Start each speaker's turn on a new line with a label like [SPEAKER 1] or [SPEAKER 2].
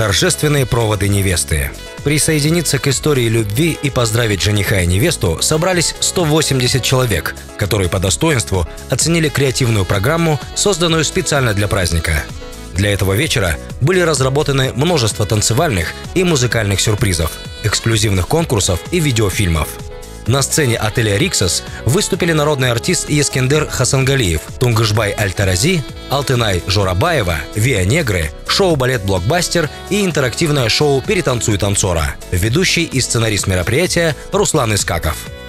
[SPEAKER 1] Торжественные проводы невесты. Присоединиться к истории любви и поздравить жениха и невесту собрались 180 человек, которые по достоинству оценили креативную программу, созданную специально для праздника. Для этого вечера были разработаны множество танцевальных и музыкальных сюрпризов, эксклюзивных конкурсов и видеофильмов. На сцене отеля «Риксос» выступили народный артист Ескендер Хасангалиев, Тунгышбай Аль-Тарази, Алтынай Жорабаева, Виа Негры, шоу-балет «Блокбастер» и интерактивное шоу «Перетанцуй танцора», ведущий и сценарист мероприятия Руслан Искаков.